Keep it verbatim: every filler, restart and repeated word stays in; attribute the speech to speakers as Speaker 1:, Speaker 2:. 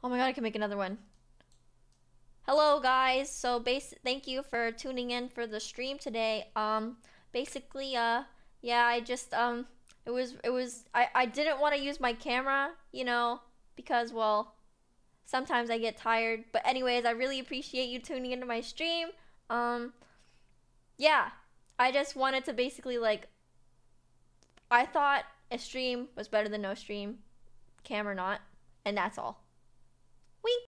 Speaker 1: Oh my god, I can make another one. Hello guys, so base thank you for tuning in for the stream today. Um basically uh yeah, I just um it was it was I I didn't want to use my camera, you know, because well, sometimes I get tired. But anyways, I really appreciate you tuning into my stream. Um yeah, I just wanted to basically like I thought a stream was better than no stream, cam or not, and that's all. Wink.